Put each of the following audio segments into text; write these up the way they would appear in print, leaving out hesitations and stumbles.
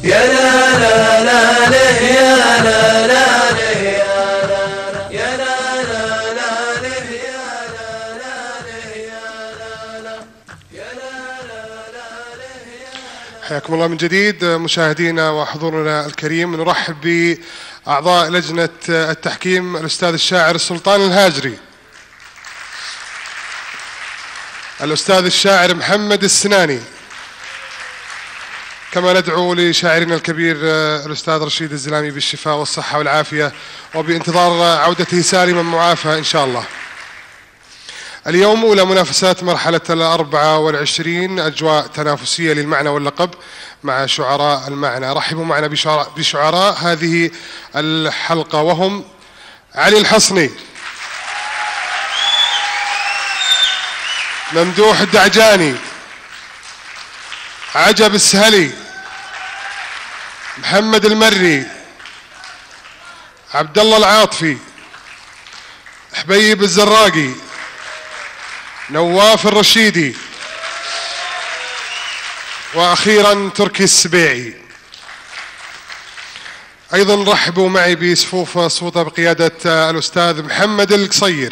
يا لا لا لا لا يا لا لا لا يا لا لا لا لا يا لا لا لا يا لا لا لا لا. حياكم الله من جديد مشاهدينا وحضورنا الكريم. نرحب بأعضاء لجنة التحكيم الأستاذ الشاعر السلطان الهاجري، الأستاذ الشاعر محمد السناني، كما ندعو لشاعرنا الكبير الأستاذ رشيد الزلامي بالشفاء والصحة والعافية، وبانتظار عودته سالما معافى إن شاء الله. اليوم أولى منافسات مرحلة 24، أجواء تنافسية للمعنى واللقب مع شعراء المعنى. رحبوا معنا بشعراء هذه الحلقة، وهم علي الحصني، ممدوح الدعجاني، عجب السهلي، محمد المري، عبد الله العاطفي، حبيب الزراقي، نواف الرشيدي، وأخيرا تركي السبيعي. أيضا رحبوا معي بصفوف صوته بقيادة الأستاذ محمد القصير.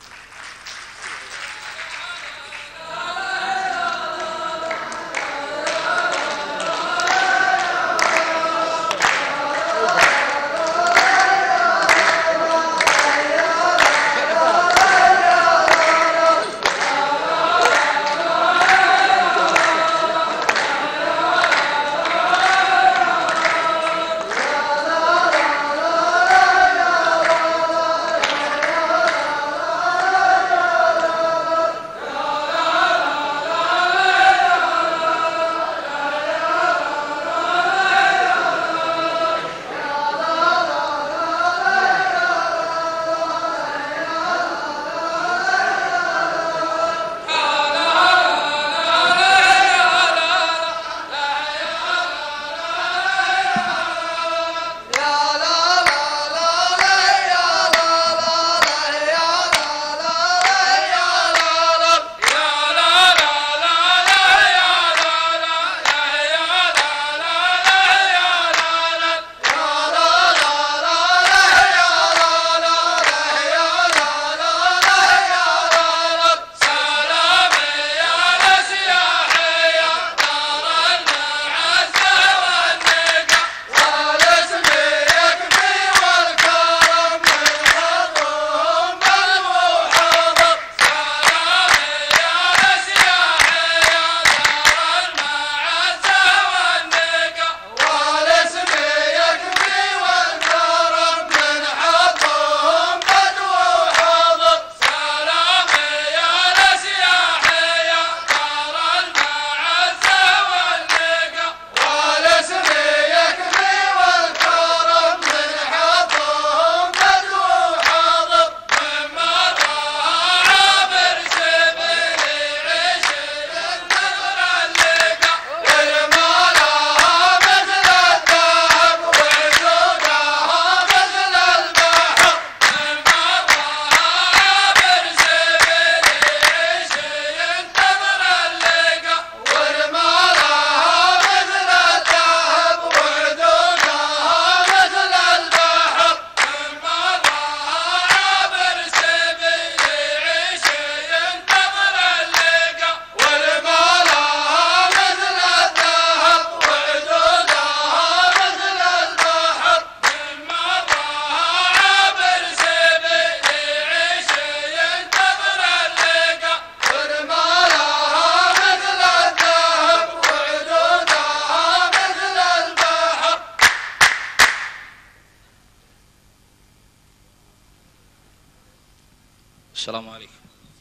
السلام عليكم.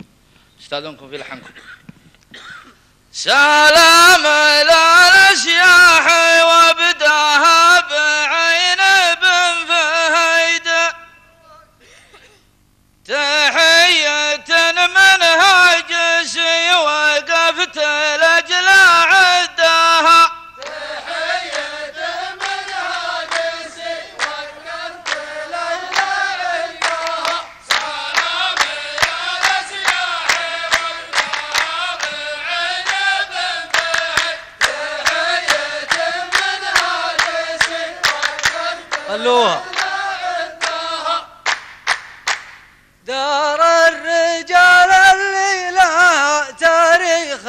استاذنكم في لحنكم. سلام إلى الأشياح وابداها بعين بن فهيد، تحية منها جسي وقفت لأجل عداها، خلوها. دار الرجال اللي لها تاريخ،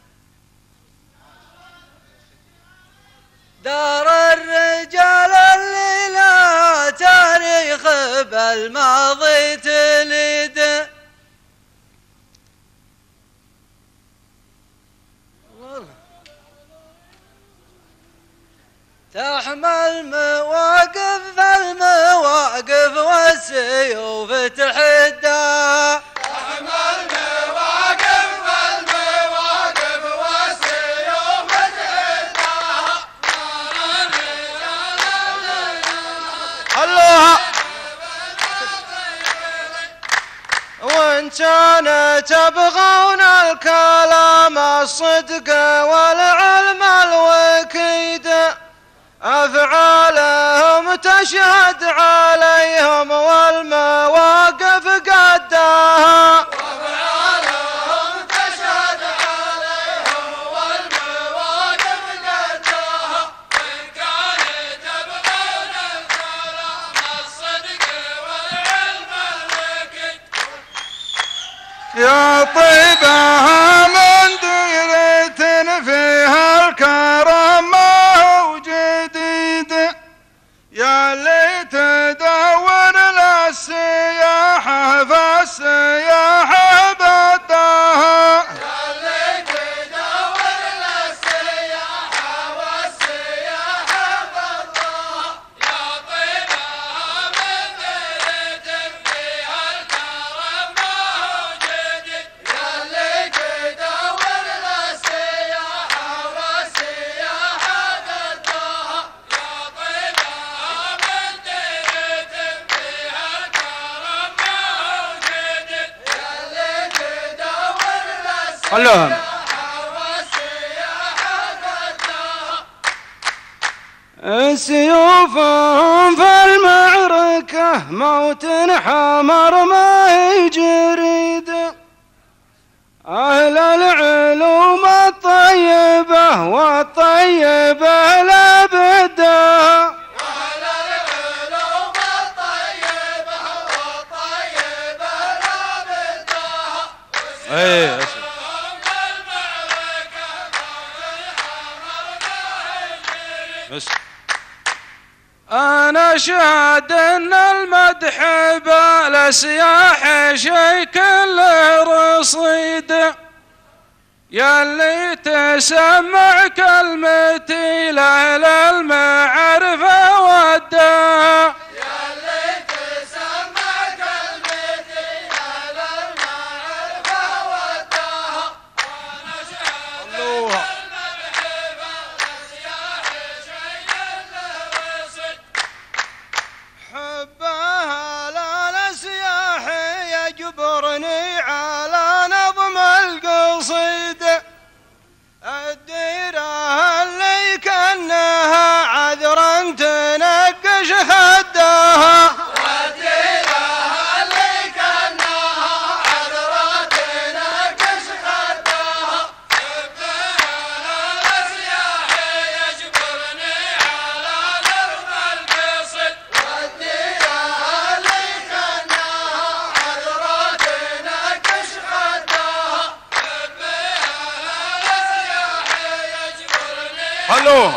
دار الرجال اللي لها تاريخ بالماضي تليد. تحمل مواقف المواقف والسيوف تحدها. تحمل مواقف المواقف والسيوف تحدها. خلوها. وإن كان تبغون الكلام الصدق والعلم الوكيد، أفعالهم تشهد عليهم والمواقف قداها. أفعالهم تشهد عليهم والمواقف قداها. وإن كان تبغون الكلام الصدق والعلم الوكيد، يا طيبها من ديرة فيها الكرم يا اللي تدور للسياحة فالسياحة بداها. يا اللي تدور للسياحة والسياحة بداها. يا طيبها من ديرة فيها الكرم موجود. يا اللي تدور للسياحة والسياحة بداها. يا طيبها خلوهم. سيوفهم في المعركة موت حمر ما يجريد. أهل العلوم الطيبة والطيبة لا بدها. أهل العلوم الطيبة والطيبة لا بدها. ايه بس أنا أشهد أن المدح بالسياح شي كله رصيد. يا اللي تسمع كلمتي لأهل المعرفة وداها. يا اللي تسمع كلمتي لأهل المعرفة وداها. أنا أشهد حبها للسياح يجبرني على نظم القصيد. الديرة اللي كأنها عذرا تنقش خدها. الديرة اللي كأنها عذرا تنقش خدها. حبها للسياح يجبرني على نظم القصيد. والديرة اللي كأنها عذرا تنقش خدها. خلوها.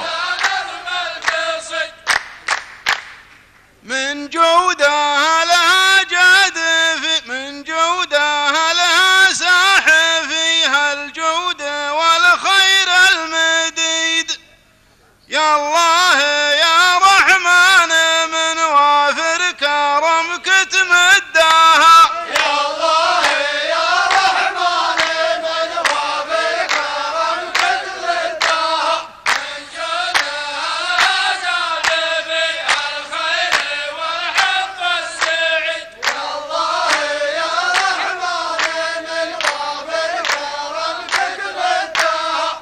من جودها لها جادف، من جودها لها ساح فيها الجود والخير المديد. يا الله يا رحمن من وافر كرمك تمداها. يا الله يا رحمن من وافر كرمك تمداها. من جودها زاد فيها الخير والحب السعيد. يا الله يا رحمن من وافر كرمك تمداها.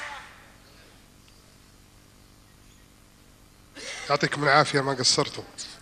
يعطيكم العافية ما قصرتوا.